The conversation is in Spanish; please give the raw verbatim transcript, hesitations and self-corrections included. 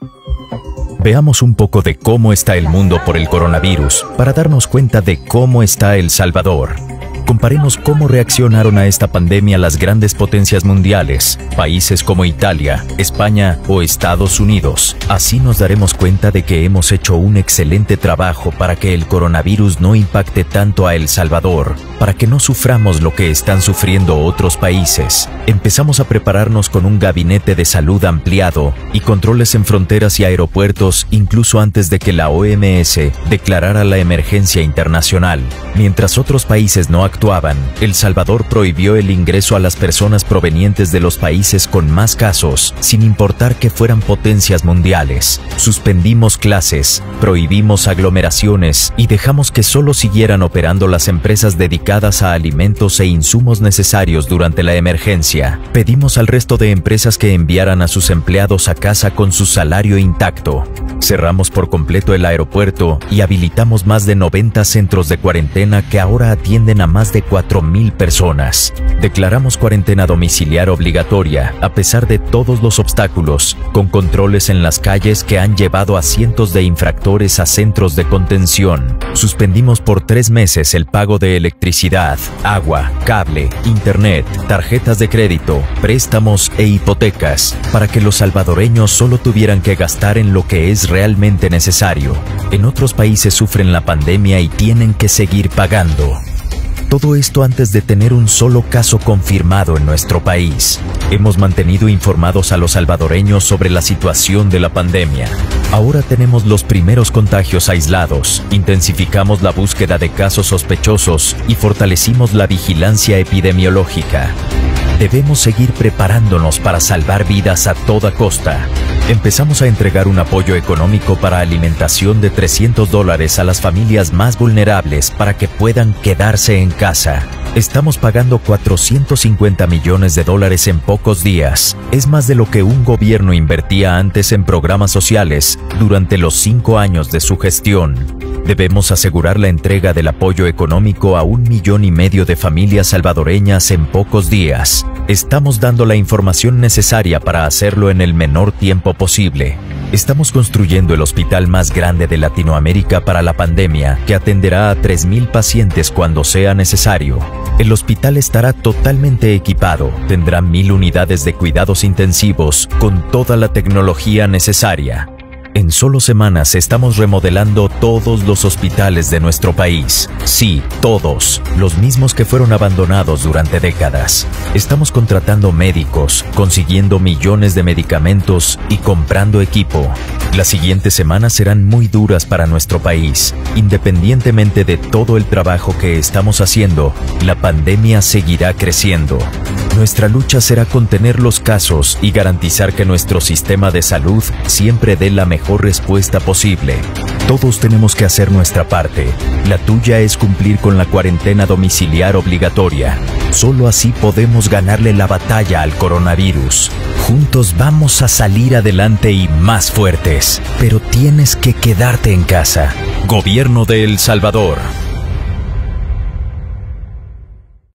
Veamos un poco de cómo está el mundo por el coronavirus para darnos cuenta de cómo está El Salvador. Comparemos cómo reaccionaron a esta pandemia las grandes potencias mundiales, países como Italia, España o Estados Unidos. Así nos daremos cuenta de que hemos hecho un excelente trabajo para que el coronavirus no impacte tanto a El Salvador, para que no suframos lo que están sufriendo otros países. Empezamos a prepararnos con un gabinete de salud ampliado y controles en fronteras y aeropuertos incluso antes de que la O M S declarara la emergencia internacional. Mientras otros países no actuaban, El Salvador prohibió el ingreso a las personas provenientes de los países con más casos, sin importar que fueran potencias mundiales. Suspendimos clases, prohibimos aglomeraciones y dejamos que solo siguieran operando las empresas dedicadas a alimentos e insumos necesarios durante la emergencia. Pedimos al resto de empresas que enviaran a sus empleados a casa con su salario intacto. Cerramos por completo el aeropuerto y habilitamos más de noventa centros de cuarentena que ahora atienden a más de cuatro mil personas. Declaramos cuarentena domiciliar obligatoria a pesar de todos los obstáculos, con controles en las calles que han llevado a cientos de infractores a centros de contención. Suspendimos por tres meses el pago de electricidad, agua, cable, internet, tarjetas de crédito, préstamos e hipotecas, para que los salvadoreños solo tuvieran que gastar en lo que es realmente necesario. En otros países sufren la pandemia y tienen que seguir pagando. Todo esto antes de tener un solo caso confirmado en nuestro país. Hemos mantenido informados a los salvadoreños sobre la situación de la pandemia. Ahora tenemos los primeros contagios aislados, intensificamos la búsqueda de casos sospechosos y fortalecimos la vigilancia epidemiológica. Debemos seguir preparándonos para salvar vidas a toda costa. Empezamos a entregar un apoyo económico para alimentación de trescientos dólares a las familias más vulnerables para que puedan quedarse en casa. Estamos pagando cuatrocientos cincuenta millones de dólares en pocos días. Es más de lo que un gobierno invertía antes en programas sociales durante los cinco años de su gestión. Debemos asegurar la entrega del apoyo económico a un millón y medio de familias salvadoreñas en pocos días. Estamos dando la información necesaria para hacerlo en el menor tiempo posible. Estamos construyendo el hospital más grande de Latinoamérica para la pandemia, que atenderá a tres mil pacientes cuando sea necesario. El hospital estará totalmente equipado, tendrá mil unidades de cuidados intensivos con toda la tecnología necesaria. En solo semanas estamos remodelando todos los hospitales de nuestro país. Sí, todos, los mismos que fueron abandonados durante décadas. Estamos contratando médicos, consiguiendo millones de medicamentos y comprando equipo. Las siguientes semanas serán muy duras para nuestro país. Independientemente de todo el trabajo que estamos haciendo, la pandemia seguirá creciendo. Nuestra lucha será contener los casos y garantizar que nuestro sistema de salud siempre dé la mejor respuesta posible. Todos tenemos que hacer nuestra parte. La tuya es cumplir con la cuarentena domiciliar obligatoria. Solo así podemos ganarle la batalla al coronavirus. Juntos vamos a salir adelante y más fuertes. Pero tienes que quedarte en casa. Gobierno de El Salvador.